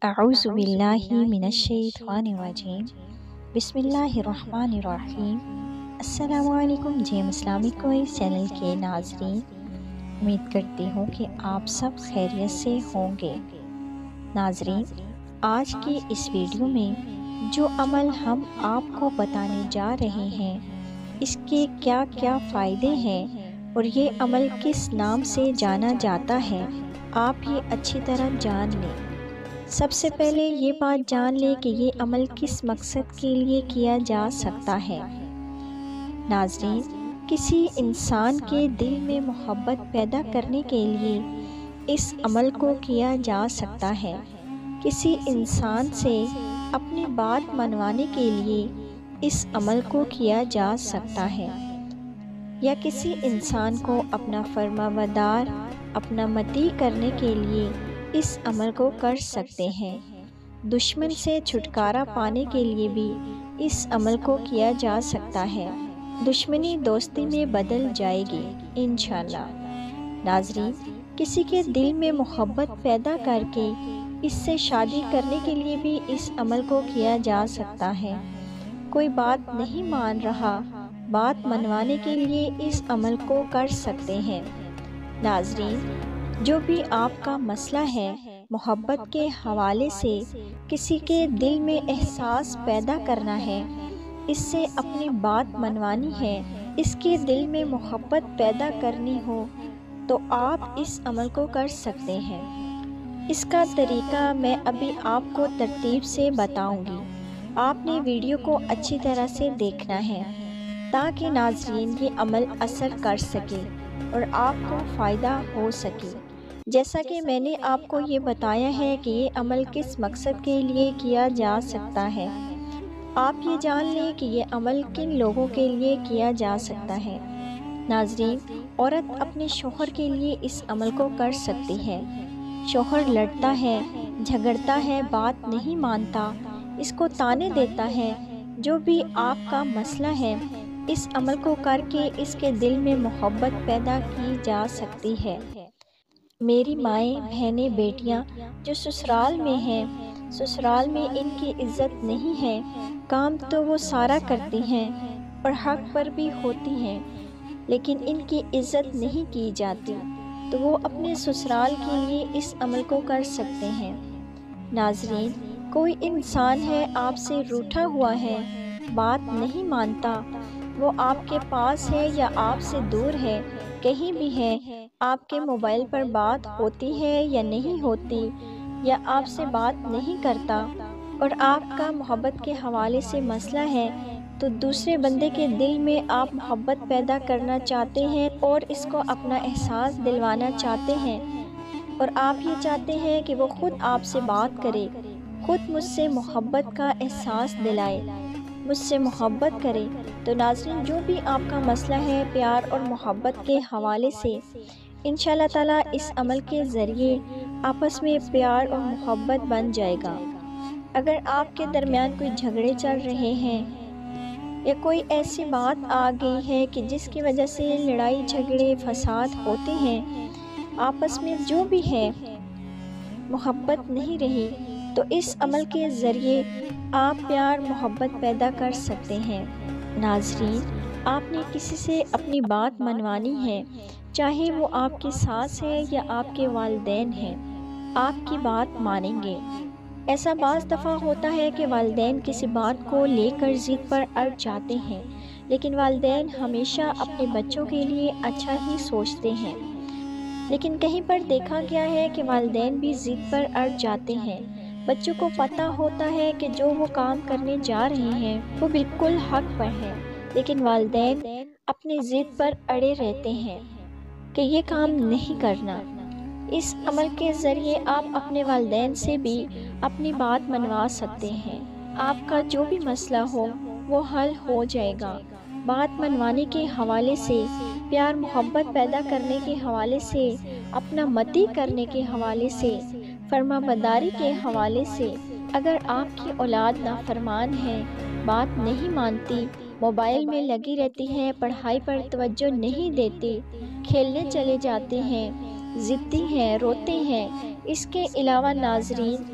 اعوذ باللہ من الشیطان الرجیم بسم اللہ الرحمن الرحیم۔ السلام علیکم جیم اسلامک کوئز چینل کے ناظرین، امید کرتی ہوں کہ آپ سب خیریت سے ہوں گے۔ ناظرین، آج کی اس ویڈیو میں جو عمل ہم آپ کو بتانے جا رہے ہیں اس کے کیا کیا فائدے ہیں اور یہ عمل کس نام سے جانا جاتا ہے، آپ یہ اچھی طرح جان لیں۔ سب سے پہلے یہ بات جان لیں کہ یہ عمل کس مقصد کے لیے کیا جا سکتا ہے۔ ناظرین، کسی انسان کے دل میں محبت پیدا کرنے کے لیے اس عمل کو کیا جا سکتا ہے۔ کسی انسان سے اپنی بات منوانے کے لیے اس عمل کو کیا جا سکتا ہے، یا کسی انسان کو اپنا فرمانبردار، اپنا مطیع کرنے کے لیے اس عمل کو کر سکتے ہیں۔ دشمن سے چھٹکارا پانے کے لیے بھی اس عمل کو کیا جا سکتا ہے۔ دشمنی دوستی میں بدل جائے گی انشاءاللہ۔ ناظرین، کسی کے دل میں محبت پیدا کر کے اس سے شادی کرنے کے لیے بھی اس عمل کو کیا جا سکتا ہے۔ کوئی بات نہیں مان رہا، بات منوانے کے لیے اس عمل کو کر سکتے ہیں۔ ناظرین، جو بھی آپ کا مسئلہ ہے، محبت کے حوالے سے کسی کے دل میں احساس پیدا کرنا ہے، اس سے اپنی بات منوانی ہے، اس کے دل میں محبت پیدا کرنی ہو تو آپ اس عمل کو کر سکتے ہیں۔ اس کا طریقہ میں ابھی آپ کو ترتیب سے بتاؤں گی۔ آپ نے ویڈیو کو اچھی طرح سے دیکھنا ہے تاکہ ناظرین یہ عمل اثر کر سکے اور آپ کو فائدہ ہو سکے۔ جیسا کہ میں نے آپ کو یہ بتایا ہے کہ یہ عمل کس مقصد کے لیے کیا جا سکتا ہے، آپ یہ جان لیں کہ یہ عمل کن لوگوں کے لیے کیا جا سکتا ہے۔ ناظرین، عورت اپنے شوہر کے لیے اس عمل کو کر سکتی ہے۔ شوہر لڑتا ہے، جھگڑتا ہے، بات نہیں مانتا، اس کو طعنے دیتا ہے، جو بھی آپ کا مسئلہ ہے، اس عمل کو کر کے اس کے دل میں محبت پیدا کی جا سکتی ہے۔ میری مائیں، بہنیں، بیٹیاں جو سسرال میں ہیں، سسرال میں ان کی عزت نہیں ہے، کام تو وہ سارا کرتی ہیں اور حق پر بھی ہوتی ہیں، لیکن ان کی عزت نہیں کی جاتی، تو وہ اپنے سسرال کے لیے اس عمل کو کر سکتے ہیں۔ ناظرین، کوئی انسان ہے آپ سے روٹھا ہوا ہے، بات نہیں مانتا، وہ آپ کے پاس ہے یا آپ سے دور ہے، کہیں بھی ہے، آپ کے موبائل پر بات ہوتی ہے یا نہیں ہوتی، یا آپ سے بات نہیں کرتا، اور آپ کا محبت کے حوالے سے مسئلہ ہے، تو دوسرے بندے کے دل میں آپ محبت پیدا کرنا چاہتے ہیں اور اس کو اپنا احساس دلوانا چاہتے ہیں، اور آپ یہ چاہتے ہیں کہ وہ خود آپ سے بات کرے، خود مجھ سے محبت کا احساس دلائے، مجھ سے محبت کرے۔ تو ناظرین، جو بھی آپ کا مسئلہ ہے پیار اور محبت کے حوالے سے، انشاءاللہ تعالیٰ اس عمل کے ذریعے آپس میں پیار اور محبت بن جائے گا۔ اگر آپ کے درمیان کوئی جھگڑے چل رہے ہیں یا کوئی ایسی بات آ گئی ہے کہ جس کی وجہ سے لڑائی جھگڑے فساد ہوتے ہیں، آپس میں جو بھی ہے محبت نہیں رہی، تو اس عمل کے ذریعے آپ پیار محبت پیدا کر سکتے ہیں۔ ناظرین، آپ نے کسی سے اپنی بات منوانی ہے، چاہے وہ آپ کی ساس ہے یا آپ کے والدین ہیں، آپ کی بات مانیں گے۔ ایسا بعض دفعہ ہوتا ہے کہ والدین کسی بات کو لے کر ضد پر اڑ جاتے ہیں، لیکن والدین ہمیشہ اپنے بچوں کے لیے اچھا ہی سوچتے ہیں، لیکن کہیں پر دیکھا گیا ہے کہ والدین بھی ضد پر اڑ جاتے ہیں۔ بچوں کو پتہ ہوتا ہے کہ جو وہ کام کرنے جا رہے ہیں وہ بالکل حق پر ہے، لیکن والدین اپنی ضد پر اڑے رہتے ہیں کہ یہ کام نہیں کرنا۔ اس عمل کے ذریعے آپ اپنے والدین سے بھی اپنی بات منوا سکتے ہیں۔ آپ کا جو بھی مسئلہ ہو وہ حل ہو جائے گا۔ بات منوانے کے حوالے سے، پیار محبت پیدا کرنے کے حوالے سے، اپنا مطیع کرنے کے حوالے سے، فرمانبرداری کے حوالے سے۔ اگر آپ کی اولاد نافرمان ہے، بات نہیں مانتی، موبائل میں لگی رہتی ہیں، پڑھائی پر توجہ نہیں دیتی، کھیلنے چلے جاتے ہیں، ضدی ہیں، روتے ہیں، اس کے علاوہ ناظرین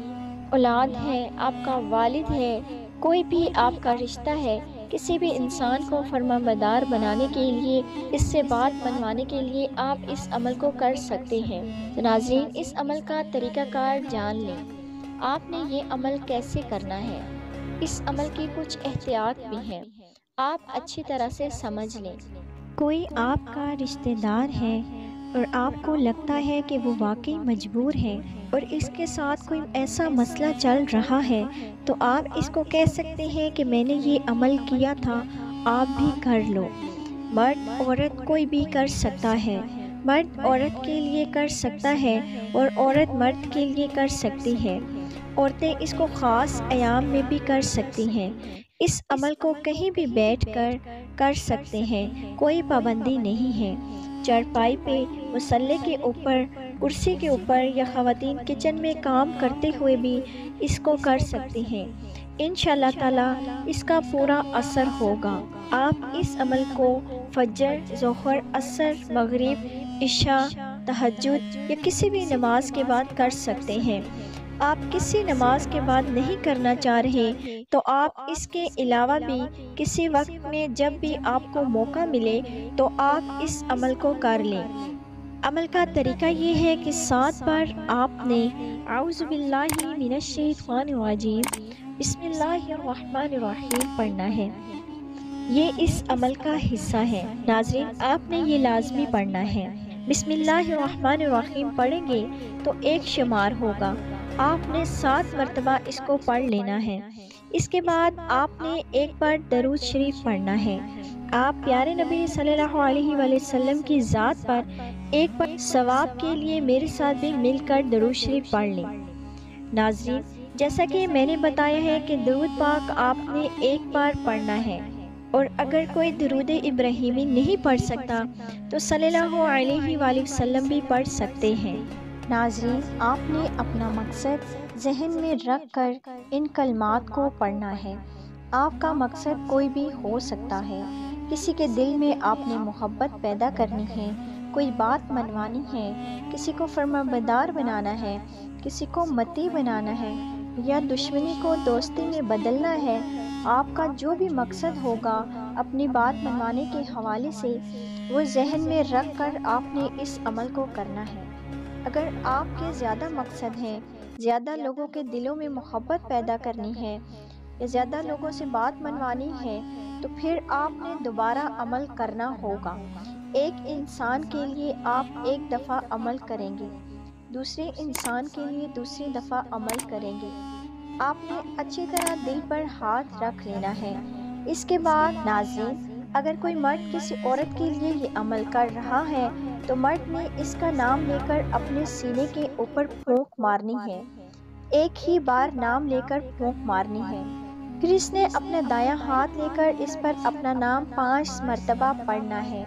اولاد ہے، آپ کا والد ہے، کوئی بھی آپ کا رشتہ ہے، کسی بھی انسان کو فرمانبردار بنانے کے لیے، اس سے بات منوانے کے لیے آپ اس عمل کو کر سکتے ہیں۔ تو ناظرین، اس عمل کا طریقہ کار جان لیں۔ آپ نے یہ عمل کیسے کرنا ہے؟ اس عمل کی کچھ احتیاط بھی ہیں، آپ اچھی طرح سے سمجھ لیں۔ کوئی آپ کا رشتہ دار ہے اور آپ کو لگتا ہے کہ وہ واقعی مجبور ہے اور اس کے ساتھ کوئی ایسا مسئلہ چل رہا ہے، تو آپ اس کو کہہ سکتے ہیں کہ میں نے یہ عمل کیا تھا، آپ بھی کر لو۔ مرد عورت کوئی بھی کر سکتا ہے، مرد عورت کے لیے کر سکتا ہے اور عورت مرد کے لیے کر سکتی ہے۔ عورتیں اس کو خاص ایام میں بھی کر سکتی ہیں۔ اس عمل کو کہیں بھی بیٹھ کر کر سکتے ہیں، کوئی پابندی نہیں ہے۔ چارپائی پہ، مصلے کے اوپر، کرسی کے اوپر، یا خواتین کچن میں کام کرتے ہوئے بھی اس کو کر سکتی ہیں۔ انشاءاللہ تعالی اس کا پورا اثر ہوگا۔ آپ اس عمل کو فجر، ظہر، عصر، مغرب، عشاء، تہجد یا کسی بھی نماز کے بعد کر سکتے ہیں۔ آپ کسی نماز کے بعد نہیں کرنا چاہ رہے تو آپ اس کے علاوہ بھی کسی وقت میں جب بھی آپ کو موقع ملے تو آپ اس عمل کو کر لیں۔ عمل کا طریقہ یہ ہے کہ 7 بار آپ نے اعوذ باللہ من الشیطان الرجیم بسم اللہ الرحمن الرحیم پڑھنا ہے۔ یہ اس عمل کا حصہ ہے۔ ناظرین، آپ نے یہ لازمی پڑھنا ہے۔ بسم اللہ الرحمن الرحیم پڑھیں گے تو 1 شمار ہوگا۔ آپ نے 7 مرتبہ اس کو پڑھ لینا ہے۔ اس کے بعد آپ نے 1 بار درود شریف پڑھنا ہے۔ آپ پیارے نبی صلی اللہ علیہ وآلہ وسلم کی ذات پر 1 بار ثواب کے لیے میرے ساتھ بھی مل کر درود شریف پڑھ لیں۔ ناظرین، جیسا کہ میں نے بتایا ہے کہ درود پاک آپ نے 1 بار پڑھنا ہے، اور اگر کوئی درود ابراہیمی نہیں پڑھ سکتا تو صلی اللہ علیہ وآلہ وسلم بھی پڑھ سکتے ہیں۔ ناظرین، آپ نے اپنا مقصد ذہن میں رکھ کر ان کلمات کو پڑھنا ہے۔ آپ کا مقصد کوئی بھی ہو سکتا ہے۔ کسی کے دل میں آپ نے محبت پیدا کرنی ہے، کوئی بات منوانی ہے، کسی کو فرمانبردار بنانا ہے، کسی کو متی بنانا ہے، یا دشمنی کو دوستی میں بدلنا ہے۔ آپ کا جو بھی مقصد ہوگا اپنی بات منوانے کے حوالے سے، وہ ذہن میں رکھ کر آپ نے اس عمل کو کرنا ہے۔ اگر آپ کے زیادہ مقصد ہیں، زیادہ لوگوں کے دلوں میں محبت پیدا کرنی ہے یا زیادہ لوگوں سے بات منوانی ہے، تو پھر آپ نے دوبارہ عمل کرنا ہوگا۔ ایک انسان کے لیے آپ 1 دفعہ عمل کریں گے، دوسرے انسان کے لیے دوسری دفعہ عمل کریں گے۔ آپ نے اچھی طرح دل پر ہاتھ رکھ لینا ہے۔ اس کے بعد ناظرین، اگر کوئی مرد کسی عورت کے لیے یہ عمل کر رہا ہے تو مرد نے اس کا نام لے کر اپنے سینے کے اوپر پھونک مارنی ہے۔ 1 ہی بار نام لے کر پھونک مارنی ہے۔ پھر اس نے اپنا دایاں ہاتھ لے کر اس پر اپنا نام 5 مرتبہ پڑھنا ہے،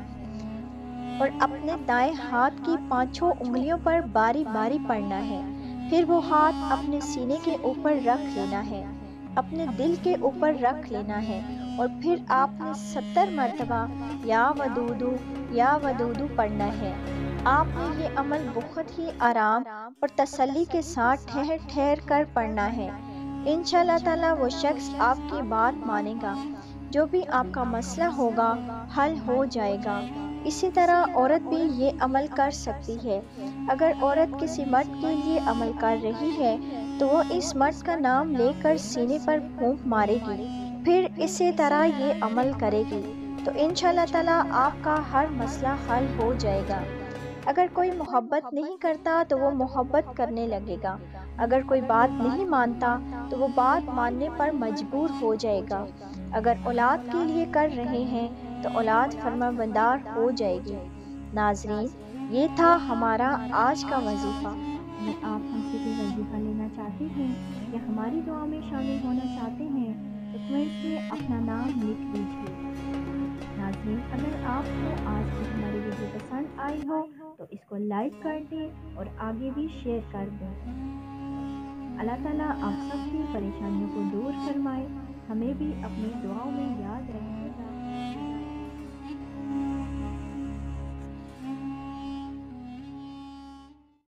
اور اپنے دائیں ہاتھ کی 5 انگلیوں پر باری باری پڑھنا ہے۔ پھر وہ ہاتھ اپنے سینے کے اوپر رکھ لینا ہے، اپنے دل کے اوپر رکھ لینا ہے، اور پھر آپ نے 70 مرتبہ یا ودودو یا ودودو پڑھنا ہے۔ آپ نے یہ عمل بہت ہی آرام اور تسلی کے ساتھ ٹھہر ٹھہر کر پڑھنا ہے۔ انشاءاللہ تعالی وہ شخص آپ کی بات مانے گا، جو بھی آپ کا مسئلہ ہوگا حل ہو جائے گا۔ اسی طرح عورت بھی یہ عمل کر سکتی ہے۔ اگر عورت کسی مرد کے لیے عمل کر رہی ہے تو وہ اس مرد کا نام لے کر سینے پر پھونک مارے گی، پھر اسی طرح یہ عمل کرے گی، تو انشاءاللہ تعالی آپ کا ہر مسئلہ حل ہو جائے گا۔ اگر کوئی محبت نہیں کرتا تو وہ محبت کرنے لگے گا، اگر کوئی بات نہیں مانتا تو وہ بات ماننے پر مجبور ہو جائے گا، اگر اولاد کے لیے کر رہے ہیں تو اولاد فرمانبردار ہو جائے گی۔ ناظرین، یہ تھا ہمارا آج کا وظیفہ۔ اگر آپ ہم سے کوئی وظیفہ لینا چاہتے ہیں یا ہماری دعا میں شامل ہونا چاہتے ہیں تو کمنٹس میں اپنا نام لکھ دیجیے۔ ناظرین، اگر آپ کو آج کی ہماری ویڈیو پسند آئی ہو تو اس کو لائک کر دیں اور آگے بھی شیئر کر دیں۔ اللہ تعالیٰ آپ سب کی پریشانیوں کو دور فرمائے، ہمیں بھی اپنی دعاؤں میں یاد رکھیں۔